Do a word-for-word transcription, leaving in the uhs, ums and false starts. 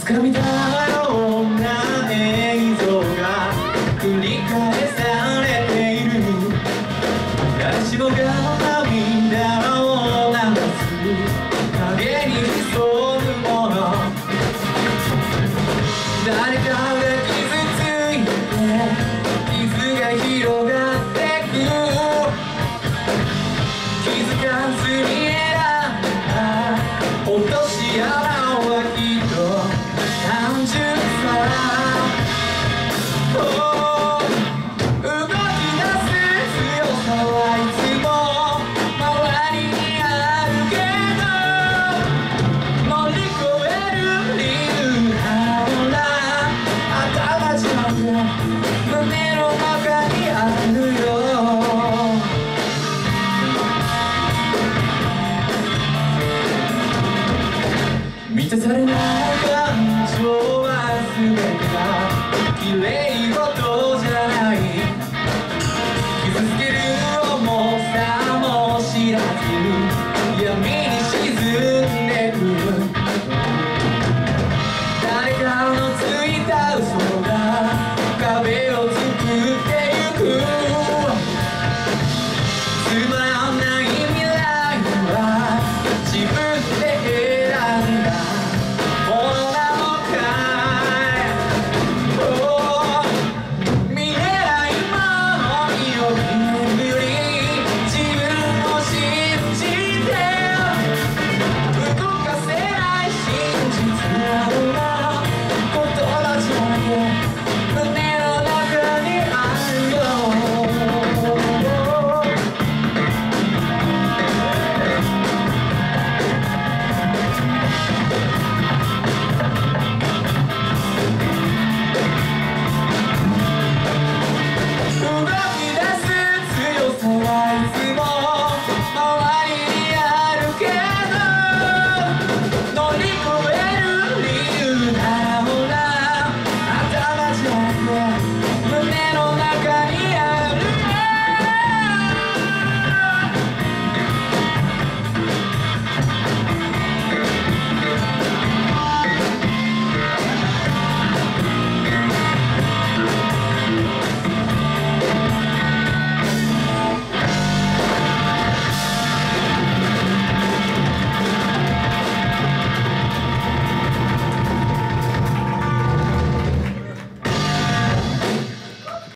掴みたような映像が繰り返されている。誰しもが涙を流す影に潜むもの。誰かが傷ついて傷が広がってく。気づかずに選んだ落とし穴はきっと単純さ。動き出す強さはいつも周りにあるけど、乗り越える理由なら頭じゃなく胸の中にあるよ。満たされない感情は全てが綺麗